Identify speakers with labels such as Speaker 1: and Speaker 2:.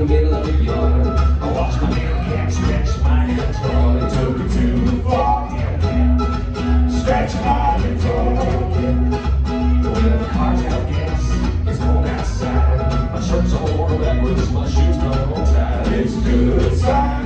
Speaker 1: the middle of the yard. I watched my man cat scratch my guitar. It took it too far. Scratch my guitar. When the car's out of gas, it's cold outside. My shirt's all worn backwards, my shoes not on tight. It's a good time.